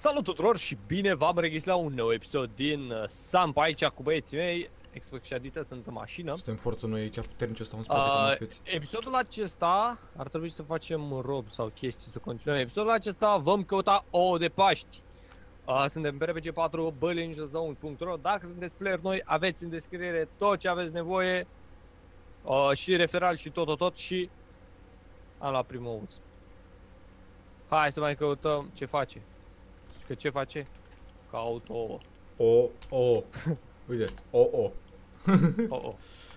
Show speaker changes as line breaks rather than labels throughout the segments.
Salut tuturor și bine v-am regăsit la un nou episod din Samp aici cu băieții mei. Expex și Adita sunt în mașină.
Suntem forță noi aici, puternici ăsta în spate ca mafioți.
Episodul acesta ar trebui să facem rob sau chestii, să continuăm. Episodul acesta vom căuta ouă de Paști. Suntem pe RPG4 BurleyNinjaZone.ro. Dacă sunteți player noi, aveți în descriere tot ce aveți nevoie. Și referal și tot și am luat primul ouț. Hai să mai căutăm ce face. Că ce face? Caut ouă.
O. Uite, o.
Oh.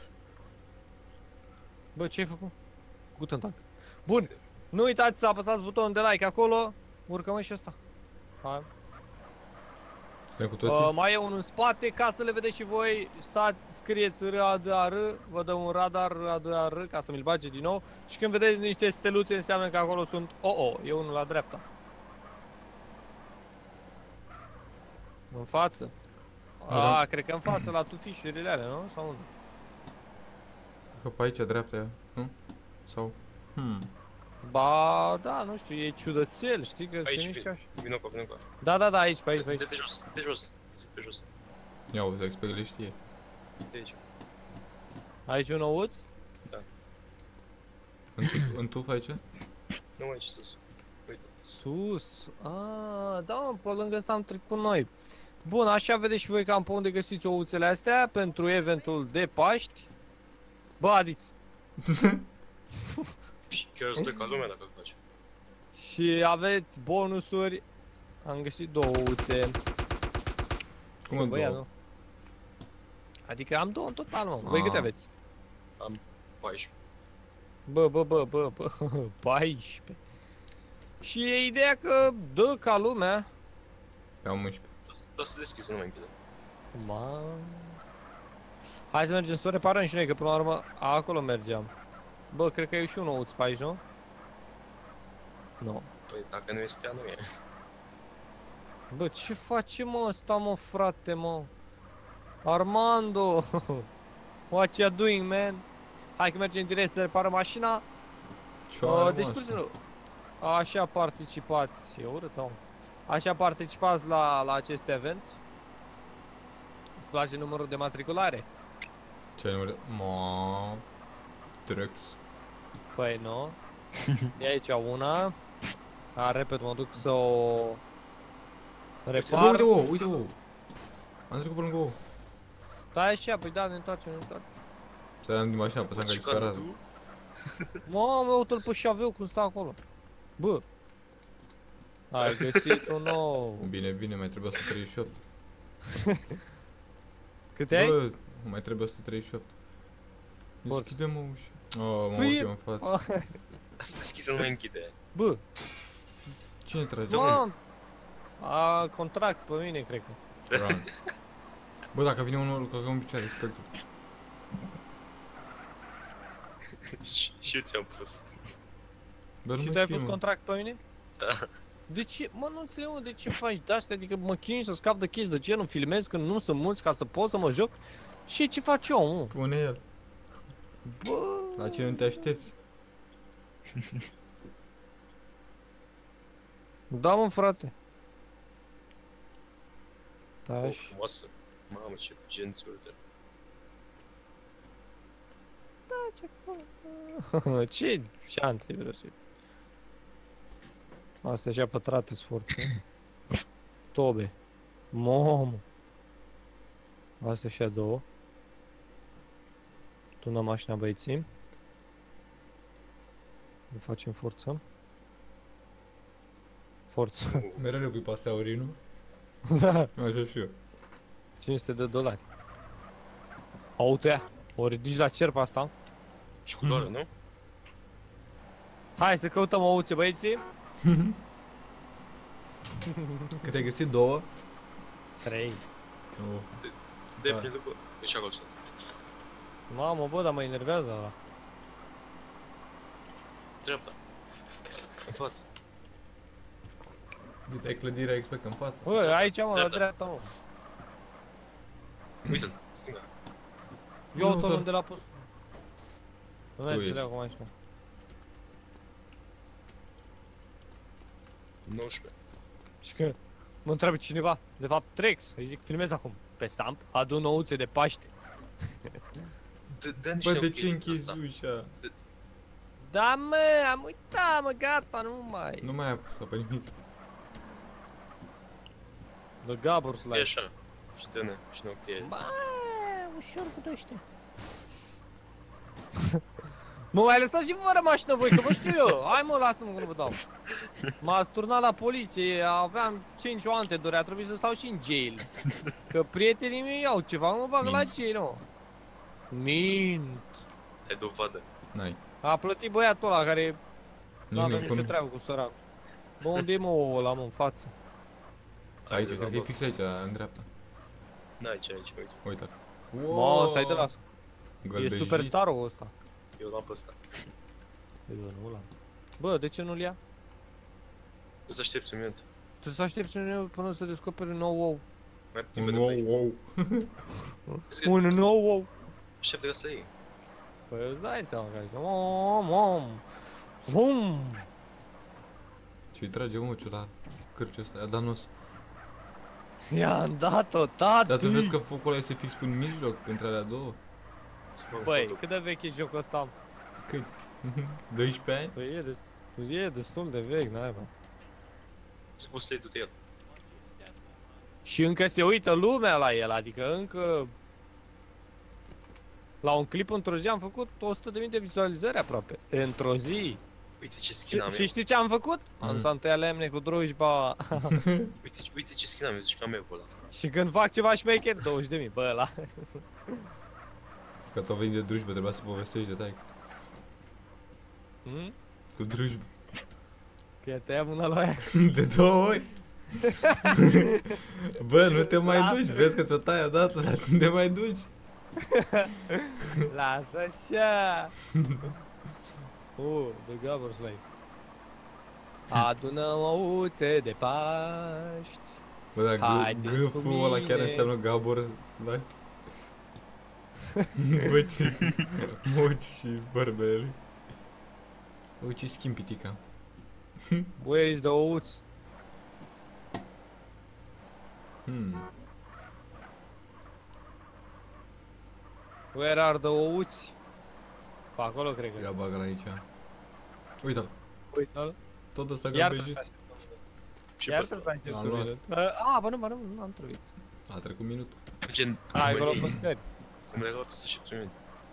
Bă, ce ai făcut? Guten Tag. Bun, nu uitați să apăsați butonul de like acolo. Urcăm și ăsta. Hai.
Suntem cu toții?
Mai e unul în spate, ca să le vedeți și voi. Stați, scrieți RADAR, vă dăm un radar RADAR ca să mi-l bage din nou. Și când vedeți niște steluțe, înseamnă că acolo sunt OO. E unul la dreapta. În față. Cred că în față, la tufișurile alea, nu? Sau unde?
Că pe aici, dreapta, nu? Sau?
Ba, da, nu știu, e ciudățel, știi că
Aici,
se mișcă așa.
vino pe,
Da, aici, pe aici, pe aici.
De jos, de jos, pe jos.
Ia uite, Expect le știe.
De aici.
Aici un ouț?
Da.
În tuf aici?
Nu aici sus. Uite.
Sus. Da, mă, pe lângă ăsta am trecut noi. Bun, așa vedeți și voi cam pe unde găsiți ouțele astea pentru eventul de Paști. Bă, adiți.
Și chiar stă ca lumea dacă îl faci.
Și aveți bonusuri. Am găsit două ouțe.
Cum în
Băia,
două?
nu? Adică am două în total, mă. Voi câte aveți?
Am 14.
Bă, 14. Și e ideea că dă ca lumea.
Eu am 11.
Dar să deschizi, să nu mai închide.
Ma. Hai să mergem să o reparăm și noi, că până la urmă acolo mergeam. Bă, cred că e și un ouț pe aici, nu? Nu.
Păi dacă nu este ea, nu e.
Bă, ce face mă ăsta, mă, frate, mă? Armando! What you doing, man? Hai că mergem direct să reparăm mașina. Deci, spune-nu. Așa participați. E urât, om. Așa participați la acest event. Îți place numărul de matriculare?
Ce număr de... Trux.
Păi nu. E aici una. Repet, mă duc să o repar.
Uite ouă! Am trecut pe lângă ouă.
Da, așa, păi da, ne întoarcem.
Săream din mașină, apăsam ca disperat.
Mamă, uite-l pe șaveu cum stă acolo. Bă. Ai găsit un nou.
Bine, mai trebuie 138.
Câte ai?
Bă, mai trebuie 138. Deschide-mă ușa. Mă uit eu în față.
Să deschizi, să nu mai închide.
Bă.
Cine trage?
Mamă. Contract pe mine, cred că.
Bă, dacă vine unul, îl călcăm în picioare, Spectul.
Și eu ți-am pus.
Bă, nu
Și
mai
tu ai
fii,
pus
mă.
contract pe mine?
Da.
De ce? Mă, nu înțeleg, mă, de ce faci de-astea? Adică mă chinui să scap de chestii, de ce nu filmez când nu sunt mulți ca să pot să mă joc? Și ce faci eu, mă?
Pune el.
Bă.
La cine nu te aștepți?
Da, mă, frate. Da,
O,
și...
frumoasă. Mamă, ce genți urte.
Ce șante, vreau. Astea așa pătrate sforțe. Tobe. Mamă. Astea așa două. Tunăm mașina, băieții. Nu facem forță. Forță.
Mereu le pui pe astea ori, nu?
Da.
Așa și eu.
$500. Auto ea. O ridici la cer pe asta.
Și culoare, nu?
Hai să căutăm ouțe, băieții.
Cât ai găsit? 2?
3.
Nu.
De
Da.
prin după. Deci acolo sunt.
Mamă, bă, dar mă enervează ăla.
Dreapta. În față.
Uite, ai clădirea Expect în față.
Bă, aici, mă, la
Dreapta.
dreapta, mă.
Uite-l, stânga.
Eu
Nu,
auto
doar-
unde l-a pus. Nu merge să
ești.
le acum aici, mă.
19.
Și că Mă întreabă cineva, de fapt Trex, îi zic, filmez acum. Pe Samp, adun ouțe de Paște.
Dă niște
Bă, de
ok
ce închizi
asta.
ușa?
Da, mă, am uitat, mă, gata, nu mai.
Nu mai ai apăsat pe nimic.
The Gabor
Scrie
Slide.
așa. Și dă-ne, și nu ok.
Bă, ușor cu ăștia. Mă mai lăsați și fără mașină voi, că vă știu eu. Hai mă, lasă-mă că nu vă dau. M-a sturnat la poliție, aveam 5 anteduri, a trebuit să stau și în jail. Că prietenii mei au ceva, mă bag la
Minți.
jail, mă. Mint.
Ai dovadă.
N-ai.
A plătit băiatul ăla care nu avea
Nimic.
nicio treabă cu săracul. Bă, unde e mă ouă ăla, mă, în față?
Aici, cred că e fix aici, în dreapta.
Aici, uite.
Uite.
Mă, ăsta e de la... E
Gălbejit.
superstarul ăsta.
Eu l-am pe ăsta.
E de nu ăla. Bă, de ce nu-l ia?
Să aștepți un minut.
Trebuie să aștepți până să descoperi un nou ou.
Mai puțin
Un
pe de pe aici.
ou.
Vezi că
Un nou ou.
așteaptă ca să iei.
Păi îți dai seama că aici. Om. Vum.
Ce-i trage mociul la cârciul ăsta, i-a dat nos.
I-am dat-o, tati.
Dar tu vezi că focul ăla este fix pe mijloc, între alea două?
Băi, cât de vechi e jocul ăsta?
Cât? 12 ani?
Păi e destul de vechi, n-ai bă.
Să poți să iei du-te el.
Și încă se uită lumea la el, adică încă... La un clip într-o zi am făcut 100.000 de vizualizări aproape. Într-o zi.
Uite ce skin am
Și
eu.
știi ce am făcut? Am să tăiat lemne cu drujba.
Uite ce skin am eu, zici că am eu pe ăla.
Și când fac ceva șmecher, 20.000, bă, ăla.
Că tu venit de drujbă, trebuia să povestești de taică.
Hmm?
Cu drujbă.
Că i-a tăiat mâna lui aia.
De 2 ori? Bă, nu te mai
Lasă.
duci, vezi că ți-o tai odată, dar nu te mai duci.
Lasă așa. The Gabor Slide. Adunăm ouțe de Paști.
Bă, dar
Haideți cu
gâful ăla chiar
mine.
înseamnă Gabor, da? Bă, ce moci și bărbele lui. Bă, ce schimb pitica.
Where is the ouț? Where are the ouți? Pe acolo cred că.
Ia bagă-l aici. Uite-l,
Uite-l.
tot ăsta
Iar
gălbejit.
să așteptăm.
Și
Iar
pe
să
ăsta.
așteptăm
L-am
un
luat.
minut. Bă, nu, n-am trebuit.
A trecut minutul.
Gen,
Hai, acolo
mâinii,
pe scări.
cum le arată să aștepți un minut.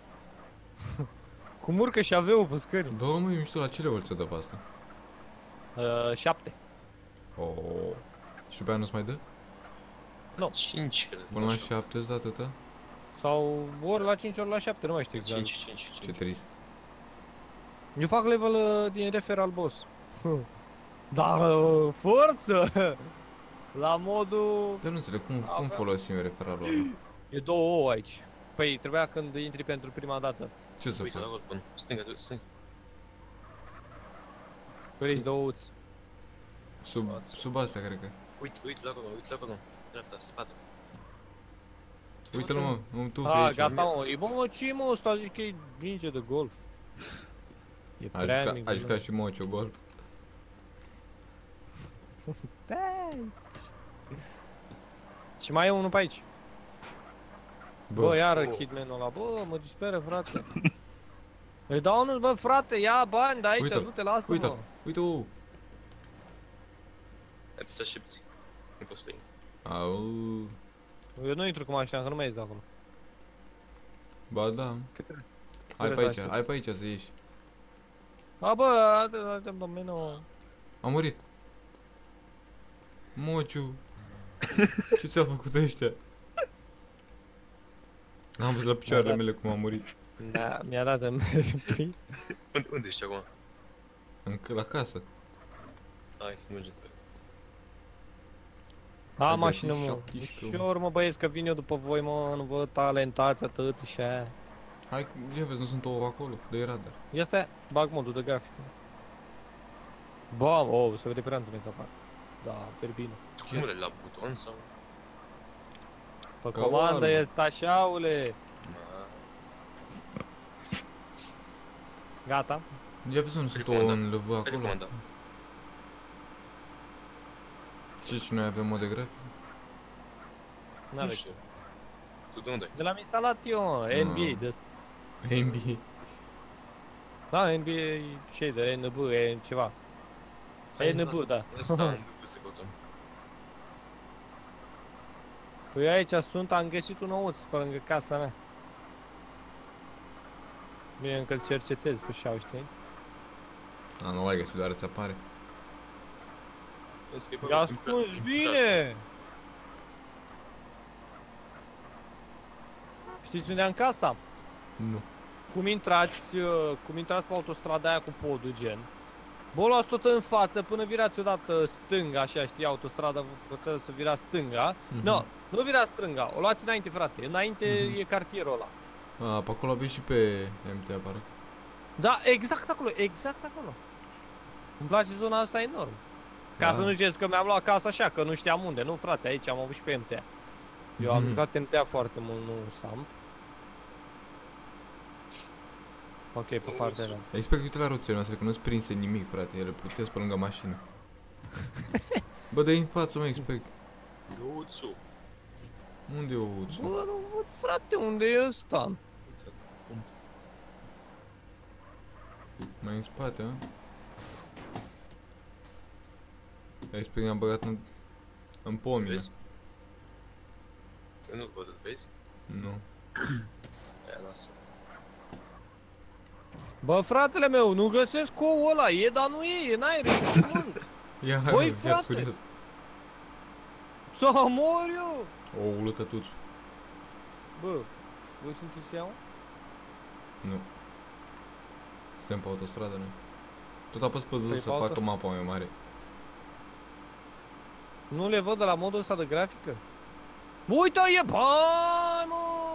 Cum urcă și aveu pe scări.
Două mâini, mișto, la ce level ți-o dă pe asta?
7.
Oh. Și pe aia nu-ți mai dă?
5, cred.
Până la 7 îți dă atâta?
Sau ori la 5, ori la 7, nu mai știu exact.
5.
Ce trist.
Eu fac level din referral boss. Dar forță! La modul...
Dar nu înțeleg, cum
Avea-
folosim referalul ăla?
E 2 ouă aici. Păi trebuia când intri pentru prima dată.
Ce să
Uite, la
fac?
acolo, până. Stânga, stânga.
Vrei de ouți.
Sub astea, cred că.
Uite la acolo. Dreapta, spate.
Uite-l, mă, tu pe
Ah,
aici.
gata, mă. E, mă, ce mă ăsta? Zici că e minge de golf. E prea mic.
A jucat și Mocio golf.
Thanks. Și mai e unul pe aici. Bă,
Bă,
iară
Oh.
Kidman-ul ăla. Bă, mă disperă, frate. Îi dau unul, bă, frate, ia bani de aici,
Uite-l,
nu te lasă,
uite-l,
mă.
uite-o.
Hai să aștepți. Nu poți să iei.
Au,
Eu nu intru cu mașina, că nu mai ies de acolo.
ba da.
Cât trebuie?
Hai pe
Trebuie
aici,
să
hai pe aici să ieși.
A, bă, atem domeniul.
A murit. Mociu. Ce ți-au făcut ăștia? Am văzut la picioarele
Da.
mele cum a murit.
Da, mi-a dat în prim.
Unde ești acum?
Încă la casă.
Hai să mergem.
A,
Ai
mașină,
găsit
mă.
17,
Ușor, mă, băieți, că vin eu după voi, mă, nu vă talentați atât și aia.
Hai, ia vezi, nu sunt ouă acolo, de radar.
Ia stai, bag modul de grafică. Bă, oh, se vede prea întunecat. Da, per bine.
Cum le la buton sau?
Pe
Ca
comandă
oară.
este așaule.
Ma.
Gata.
Ia vezi, nu sunt
Recomandă.
ouă în lăvă acolo.
Recomanda.
Ce, și noi avem mod de grafic?
Nu
N-aveți.
știu. Tu de unde ai?
De l-am instalat eu, NBA de ăsta.
NBA.
Da, NBA shader, NB, e ceva. NB, da.
Ăsta unde să căutăm.
Păi aici sunt, am găsit un ouț pe lângă casa mea. Bine, încă îl cercetez pe șau, știi?
A, nu l-ai găsit, doar îți apare.
Vezi că e pe
I-a
în
ascuns
în
bine! Știți unde am casa?
Nu.
Cum intrați pe autostrada aia cu podul, gen. Bă, o luați tot în față până virați odată stânga, așa, știi, autostrada vă trebuie să virați stânga. No, nu virați stânga, o luați înainte, frate. Înainte e cartierul ăla.
A, pe acolo aveți și pe MT apare.
Da, exact acolo, exact acolo. Îmi place zona asta enorm. Ca să nu știți că mi-am luat casa așa, că nu știam unde. Nu, frate, aici am avut și pe MTA. Eu am jucat MTA foarte mult, nu SAMP. Ok, pe partea aia.
Expect, uite la roțile noastre, că nu-ți prinse nimic, frate, ele plutesc pe lângă mașină. Bă, dă-i în față, mă, expect.
Găuțu.
Unde e ouțul?
Bă, nu văd, frate, unde e ăsta?
Mai în spate, a? Expect, ne-am băgat în pomină.
Vezi? Eu nu văd, vezi?
Nu.
Aia lasă.
Bă, fratele meu, nu găsesc coul ăla, e, dar nu e n-ai rând.
Ia, hai,
Băi,
mă,
frate!
ia-ți curios.
Să mor eu!
Oul tătuțu.
Bă, voi sunteți ea?
Nu. Suntem pe autostradă, noi. Tot apăs pe Z
Păi,
să
pe
facă mapa mai mare.
Nu le văd de la modul ăsta de grafică? Bă, uite, e bai, mă!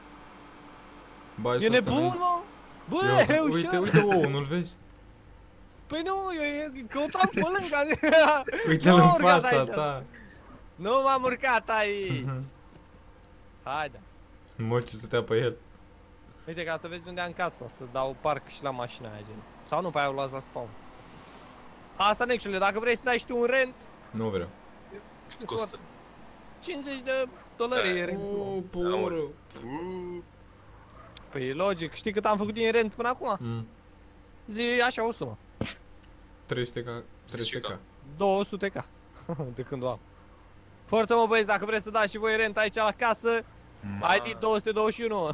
Bai,
E nebun, mă? Bă,
uite, uite oul, nu-l vezi?
Păi nu, eu căutam pe lângă.
Uite-l
Nu
în
am urcat
fața
aici.
ta.
Nu m-am urcat aici. Haide.
Mă, ce stătea pe el.
Uite, ca să vezi unde am casa, să dau parc și la mașina aia, gen. Sau nu, pe aia o las la spawn. Asta, Nexule, dacă vrei să dai și tu un rent,
Nu vreau.
Cât costă?
$50 e rentul.
pe oră.
Păi e logic, știi cât am făcut din rent până acum? Zi așa o sumă.
300k. 300k.
200k. De când o am. Forță, mă, băieți, dacă vreți să dați și voi rent aici la casă, ID 221.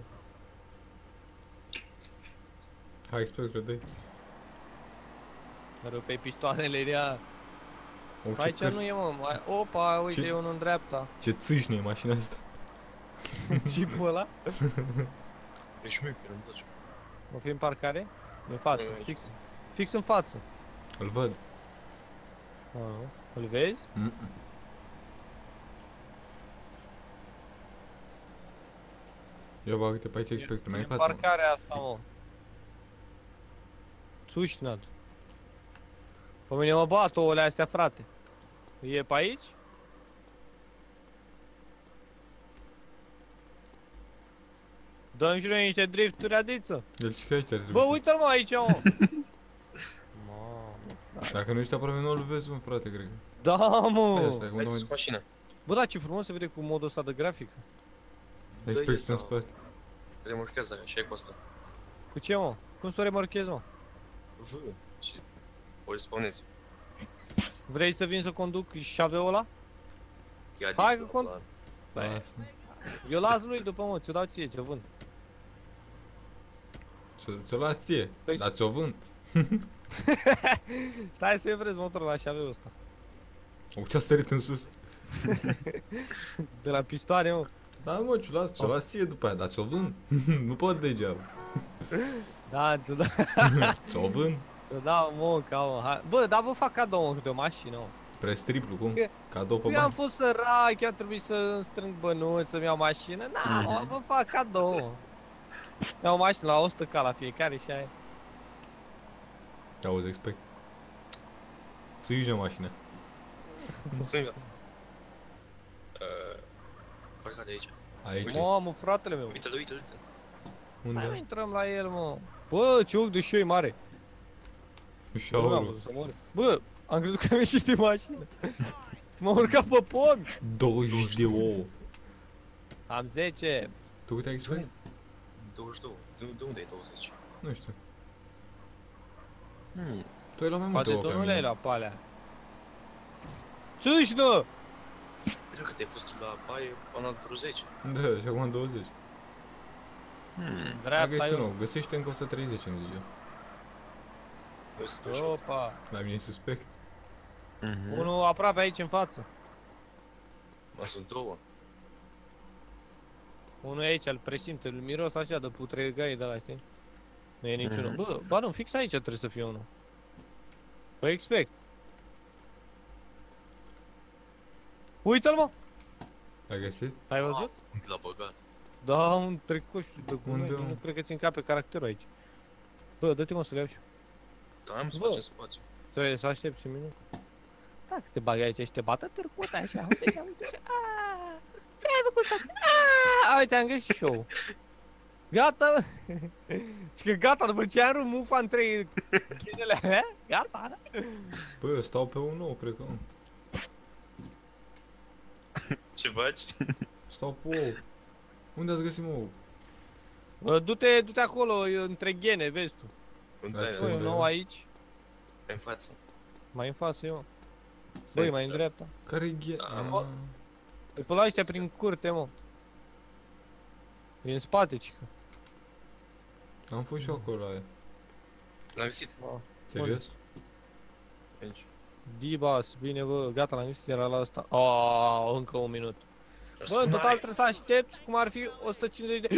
Hai, expect, dai.
Rupe pistoanele de ea.
O, ce
Aici
cări.
nu e, mă. Opa, uite,
Ce-
e unul în dreapta.
Ce țâșne e mașina asta.
Chipul ăla?
E șmecher, îmi place.
O fi în parcare? În față,
Aici.
fix. Fix în față.
Îl văd.
Îl vezi?
Ia bă, uite pe aici expect, mai
E
în față.
parcarea asta, mă. Țuștinat. Pe mine mă bat ouăle astea, frate. E pe aici? Dăm și noi niște drifturi, adiță.
El ce aici ar trebui
Bă,
să-
uite-l, mă, aici, mă. Mamă, frate.
Dacă nu ești aproape, nu-l vezi, mă, frate, cred că.
Da,
Hai,
mă.
asta e cum
Hai
dăm
dus cu mașina.
Bă, da, ce frumos se vede cu modul ăsta de grafică.
expect în
sau-
spate.
Remorchează aia, și ai cu asta.
Cu ce, mă? Cum să o remorchez, mă?
V. Și o respawnezi.
Vrei să vin să conduc șaveul ăla?
Ia
Hai
diță,
că con-
la-
Băi, eu las lui după, mă, ți-o dau ție, ce vând.
Ți-o las ție,
Păi-
dar ți-o vând.
Stai să-i vreți motorul la șaveul ăsta.
O, ce-a sărit în sus.
De la pistoane, mă.
Da, mă, ți-o las ție după aia, dar ți-o vând. Nu pot degeaba.
Da, ți-o dau,
Ți-o vând.
ți-o dau, mă, ca mă. Hai. Bă, dar vă fac cadou, mă, câte o mașină, mă.
Preț triplu, cum?
Că-
Cadou pe
Eu am
bani.
fost sărac, eu a trebuit să îmi strâng bănuți, să-mi iau mașină. Na, mă, vă fac cadou, mă. Iau o mașină la 100k la fiecare și aia.
Auzi, expect. Țâșne mașina.
Stânga. Parcă de aici.
Aici.
Mamă, fratele meu.
Uite-l, uite-l, uite-l.
Hai, mă,
Unde?
intrăm la el, mă. Bă, ce ochi de șoi mare. Nu am
Șaurul.
văzut să moare. Bă, am crezut că am ieșit din mașină. M-a urcat pe pomi.
20 de ouă.
Am 10.
Tu câte ai expirat?
22. De unde ai 20?
Nu știu.
Hmm.
Tu ai luat mai multe
Poate
ouă
tu
ca
nu le-ai
mine.
luat pe alea. Țâșnă!
Uite cât ai fost tu la baie, am dat vreo 10.
Da, și acum 20.
Hmm.
Dacă
Dreapta
ești
eu.
nou, găsește încă 130, îmi zice.
Eu sunt ușor.
Opa.
La mine e suspect.
Unul aproape aici în față.
Mă sunt două.
Unul e aici, îl presimt, îl miros așa de putregai de la, știi? Nu e niciunul.
Mhm.
Bă, ba nu, fix aici trebuie să fie unul. Păi expect. Uite-l, mă!
Ai găsit?
Ai văzut?
Unde l-a băgat?
Da, un trecoș de
Unde,
cum
mă?
nu cred că ți încape caracterul aici. Bă, dă-te mă să le iau și eu.
Dar am să
Bă.
facem spațiu.
Trebuie să aștepți un minut. Dacă te bagi aici și te bată târcuta așa, uite așa, uite așa. Aaa, ce ai făcut? Aaa, uite, am găsit și eu. Gata, mă. Zici că gata, după ce am rupt mufa în 3 ghinele alea, gata, da?
Bă, eu stau pe un nou, cred că nu.
Ce faci?
Stau pe ou. Unde ați găsit, mă, ou?
Bă, du-te acolo, între ghene, vezi tu.
Container.
Băi, un
Unde?
nou aici,
Pe în față.
mai în față eu. Băi,
Stai,
mai în
da.
dreapta.
Care-i ghe...
Da,
Ah.
mă.
Păi pe la ăștia prin curte, mă. E în spate, cică.
Am fost și eu acolo la aia.
L-am găsit.
Serios?
Aici.
Dibas, bine bă, gata, l-am găsit, era la ăsta. Aaaa, încă un minut. Bă, în total
Hai.
trebuie să aștepți cum ar fi 150 de...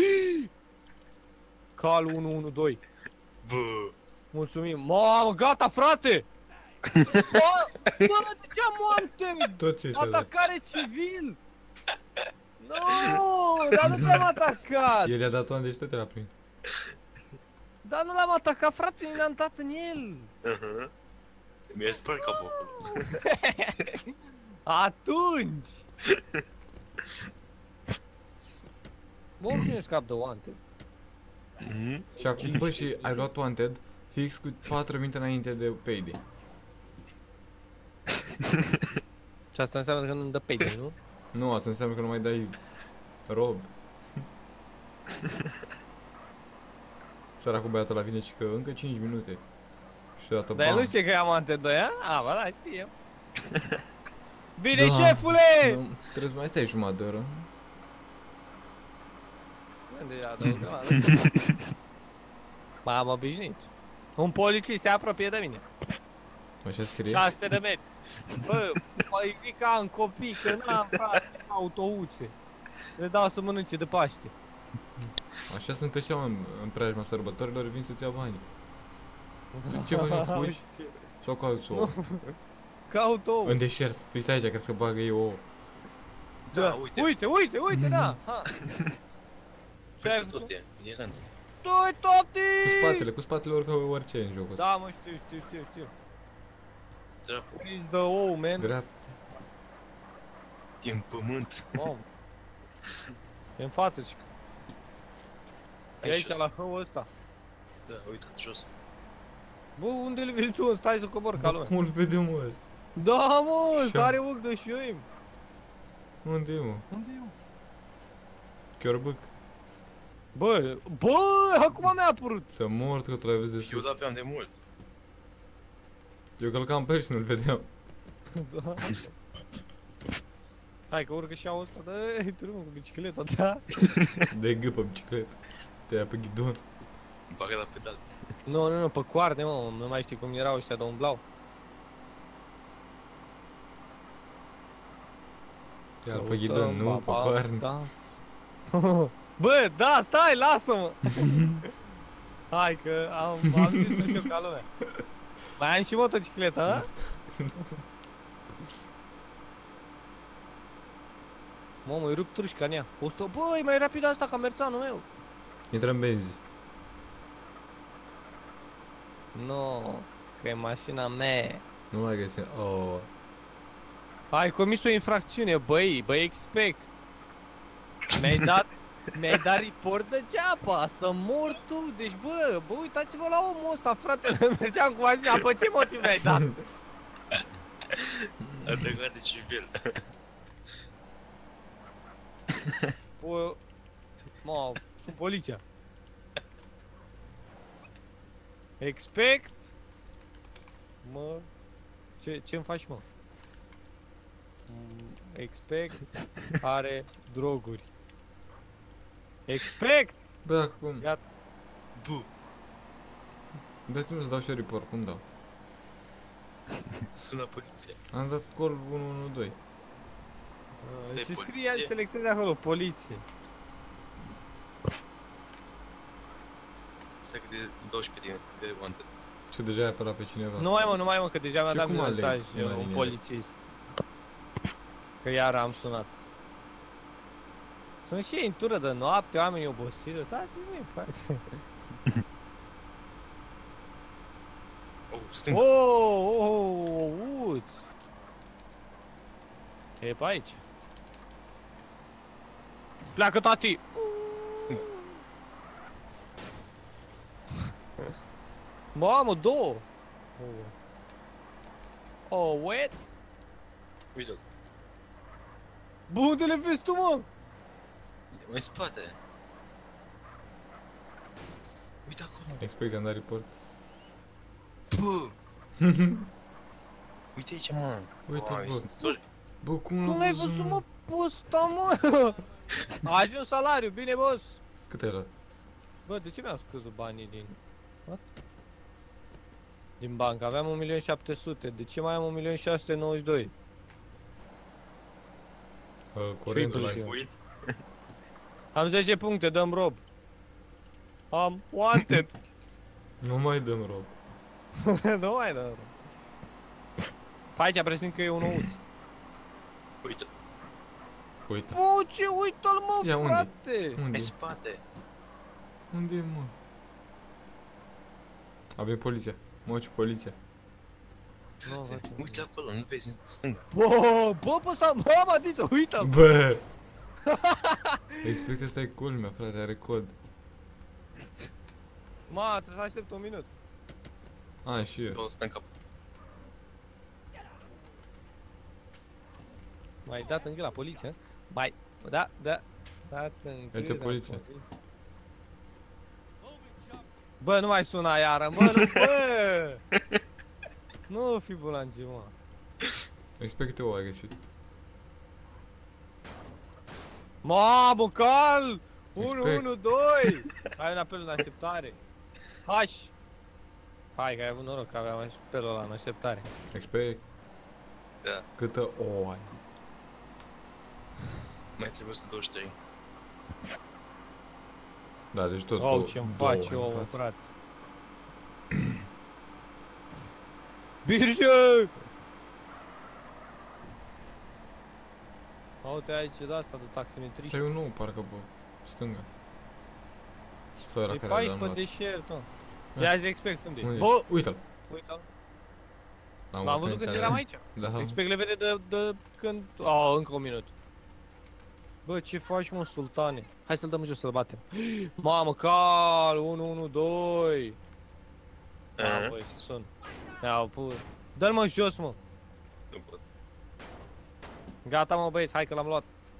Cal 112.
Bă.
Mulțumim. Mamă, gata, frate! Bă, de ce montem?
Toți ăștia, da.
Atacare civil! Nu, dar nu te-am atacat!
El i-a dat oameni, deci tot te l-a primit.
Dar nu l-am atacat, frate, ne-am dat în el!
Uh-huh. Mi-e spart capul acolo.
Atunci! Bă, cum nu scap de oante?
Mhm.
Și acum, bă, și ai luat Wanted fix cu 4 minute înainte de Payday.
Și asta înseamnă că nu-mi dă payday, nu?
Nu, asta înseamnă că nu mai dai rob. Săracul băiatul ăla vine și că încă 5 minute. Și deodată
Dar el
bam.
nu știe că am ante 2, a? A, bă, da, știe. Bine,
Da.
șefule!
Nu, trebuie să mai stai jumătate de oră.
Unde adăugă, m-am obișnuit. Un polițist se apropie de mine.
Așa scrie?
600 de metri. Bă, mai zic că am copii, că n-am, frate, autouțe. Le dau să mănânce de Paște.
Așa sunt ăștia, mă, în preajma sărbătorilor, vin să-ți ia bani. Ce faci, mă, fugi? Sau cauți ouă?
Caut ouă.
În deșert, fix aici, crezi că bagă ei ouă.
Da, uite.
Uite, da. Ha.
Peste tot e. E rând.
Doi, tati!
Cu spatele orică orice e în jocul ăsta.
Da, mă, știu.
Dracu.
Please the ou, man.
Drept.
E în pământ.
Mamă. E în față, cică. E aici,
jos.
la hăul ăsta.
Da, uite, jos.
Bă, unde le vezi tu? Stai să cobor ca
Bă,
lumea.
cum îl vedem, mă, ăsta?
Da, mă,
Și-am-
stare ochi de șoim.
Unde e, mă?
Unde e eu?
Chiorbuc.
Bă, acum mi-a apărut.
Să mor că tu l-ai văzut de
Eu
sus.
l-aveam de mult.
Eu călcam pe el și nu-l vedeam.
Da. Hai că urcă și au ăsta, dă-i drumul cu bicicleta ta.
De gâpă bicicletă. Te ia pe ghidon.
Bagă la pedal.
Nu, pe coarne, mă, nu mai știi cum erau ăștia de umblau.
Te ia pe ghidon, nu, pe coarne.
Da. Bă, da, stai, lasă-mă! Hai că am zis și eu ca lumea. Mai am și motocicletă, a? Mamă, îi rup trușca în ea. Băi, mai rapid asta ca merțanul meu.
Intră în benzi.
Nu, că e mașina mea.
Nu mai găsim. Oh.
Ai comis o infracțiune, băi, expect. Mi-ai dat report degeaba, să mor tu, deci bă, uitați-vă la omul ăsta, frate, mergeam cu mașina, pe ce motiv mi-ai dat?
Atacat de civil.
Bă, mă, sunt poliția. Expect. Mă, ce-mi faci, mă? Expect are droguri. Expect!
Bă, acum.
Gata.
Bu.
Dați-mi să dau și report, cum dau?
Sună poliția.
Am dat call 112.
Stai,
Și scrie,
poliție?
selectezi acolo, poliție.
Stai că de 12 minute de wanted.
Ce, deja ai apărat pe cineva?
Nu mai mă, că deja mi-a
Și
dat
cum
un
aleg
mesaj
una
un
din ele?
polițist. Că iar am sunat. Sunt și ei în tură de noapte, oamenii obosiți, lăsați-i mie, frate.
Oh, stâng.
Uți! E pe aici. Pleacă, tati!
Stâng.
Mamă, două! Oh, wet?
Uite-l.
Bă, unde le vezi tu, mă?
E mai în spate. Uite acolo.
Expect, am dat report.
Bă! Uite aici, mă.
Uite,
Wow,
bă.
sunt soli.
Bă, cum
Cum
l-ai
ai văzut, mă, posta, mă? A ajuns salariu, bine, boss!
Cât ai luat?
Bă, de ce mi-au scăzut banii din... What? Din bancă, aveam 1.700.000, de ce mai am 1.692.000?
Curentul
Și
ai.
tu,
Fuit.
Am 10 puncte, dăm rob. Am wanted.
Nu mai dăm rob.
Nu mai dăm rob. Pe aici presimt că e un ouț.
Uite.
Uite.
Bă, ce uită-l, mă,
Ia, unde?
frate!
Unde?
În spate.
Unde e, mă? Avem poliția. Mă, ce poliția.
Du-te. Uite acolo, nu vezi, în stânga.
Bă, pe ăsta, bă, Matiță, uită-l!
Bă! Expect asta e culmea, frate, are cod.
Ma, trebuie să aștept un minut.
A, și eu.
Două stă în cap.
M-ai dat în gât la poliție? Mai, dat în gât
Aici e
la
poliția.
Bă, nu mai suna iară, bă, nu, bă! Nu fi bulangiu, mă.
Expect câte ouă ai găsit.
Mamă, cal! 1,
Respect.
1, 2! Ai un apel în așteptare. Hai! Hai, că ai avut noroc că aveam apelul ăla în așteptare.
Expect.
Da.
Câtă ouă ai?
Mai trebuie 123.
Da, deci tot
Oh, ce-mi faci
două în
eu,
față.
frate. Birge! Uite aici de asta de taximetriști.
Ai un nou, parcă, bă. Stânga. Sora
E
care
pe aici
l-am
pe
luat.
deșert, mă.
Ah.
Ia zi expect unde e.
Unde
Bă,
e? Uite-l.
uite-l.
L-am
L-am văzut când eram aici.
Da,
Expect le vede de când... Oh, încă un minut. Bă, ce faci, mă, sultane? Hai să-l dăm jos, să-l batem. Mamă, cal, 1, 1, 2. Da, băi, să sun. Ia, pur. Dă-l, mă, jos, mă.
Nu pot.
Gata, mă, băieți, hai că l-am luat.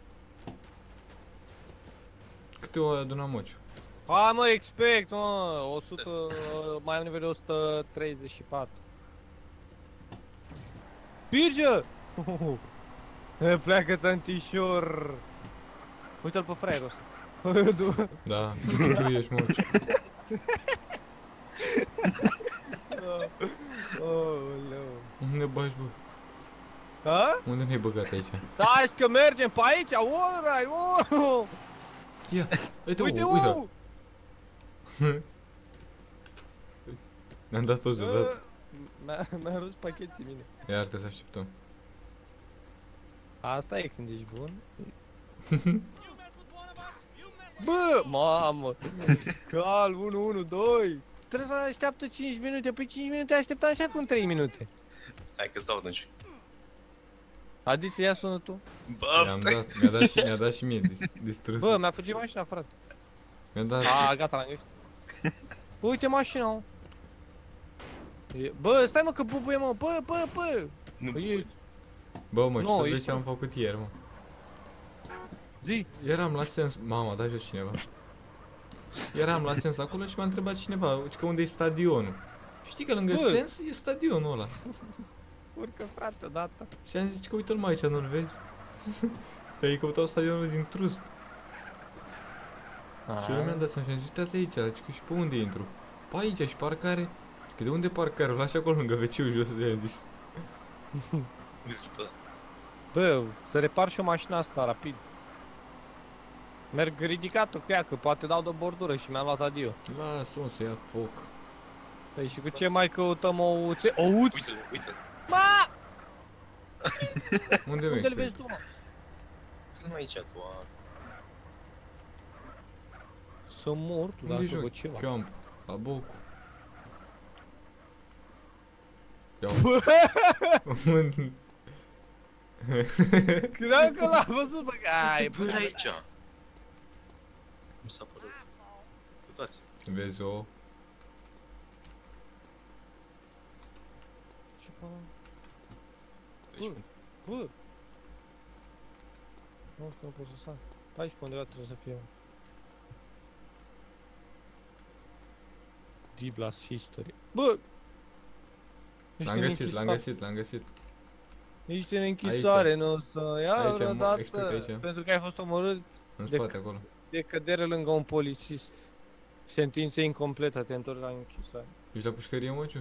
Câte ouă ai adunat, Mociu?
Hai, mă, expect, mă, 100, mai am nivel de 134. Birge! Pleacă tantișor. Uite-l pe fraierul ăsta.
Da, tu ești, Mociu.
Aoleu.
Unde bagi, bă?
Ha?
Unde ne-ai băgat aici?
Stai că mergem pe aici, alright, oh!
Ia, uite,
Uite,
uite.
oh!
Ne-am dat toți odată.
Mi-a rus pacheții mine.
Iar trebuie să așteptăm.
Asta e când ești bun. Bă, mamă! Cal, 1, 1, 2. Trebuie să așteaptă 5 minute, păi 5 minute așteptam așa cum 3 minute.
Hai că-ți dau atunci.
Adiți, ia sună tu.
Bă,
Mi-a dat și mie distrus.
Bă, mi-a fugit mașina, frate.
Mi-a dat
A, gata, l-am găsit. Uite mașina, mă. Bă, stai mă că bubuie, mă, bă.
nu
Păi,
Bă, mă, ce
Nu,
să vezi
ești
ce am făcut ieri, mă.
Zi.
Eram la sens... Mama, da jos cineva. Eram la sens acolo și m-a întrebat cineva, că unde e stadionul. Știi că lângă
Bă.
sens e stadionul ăla.
Urcă, frate, odată.
Și am zis că uite-l mai aici, nu-l vezi? Pe-ai căutau stadionul din Trust. Și eu mi-am dat seama și am zis, uite-te aici, zic, și pe unde intru? Pe aici și parcare. Că de unde parcare? Lași acolo lângă WC-ul jos, de-aia zis.
Bă,
Bă, să repar și o mașină asta, rapid. Merg ridicat-o cu ea, că poate dau de bordură și mi-a luat adio.
Lasă-mă să ia foc.
Păi și cu ce mai căutăm o uțe? O uț?
uite-l, uite-l.
Ma!
Unde
Unde-l
mergi?
vezi tu, mă?
Stai aici cu a...
Să mor tu
Unde
dacă
joci?
văd ceva.
Camp. La Bocu. Ia
Credeam că l-a văzut, bă, că ai,
Bă, e aici. Mi s-a părut. Uitați.
Vezi o...
Ce bă?
Deci,
Bă! Nu știu, nu pot să sar. Pe aici pe undeva trebuie să fie. Diblas History. Bă! Ești
L-am
în
găsit, l-am
închisoare.
găsit, l-am găsit.
Ești în închisoare, nu o să ia
Aici,
vreodată,
expert aici.
pentru că ai fost omorât
În
De-
spate acolo.
de cădere lângă un polițist. Sentință incompletă, te întorci la închisoare.
Ești la pușcărie, măciu?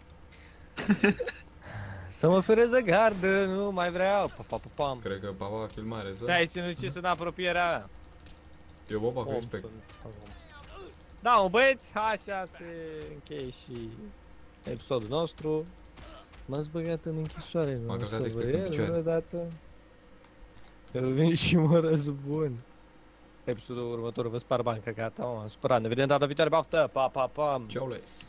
Să mă ferez de gardă, nu mai vreau. Pa, pa, pa, pam.
Cred că papa filmare, să?
Stai, sinucis în apropierea mea.
Eu bă, cu
Om
respect.
sunt, om. Da, mă băieți, așa se încheie și episodul nostru. M-ați băgat în închisoare, nu
M-a
o
călcat
să vă
expert în
iert
picioare.
vreodată. Că vin și mă răzbun. Episodul următor vă spar bani, că gata, m-am supărat. Ne vedem data viitoare, baftă, pa, pa, pa.
Ciao, les.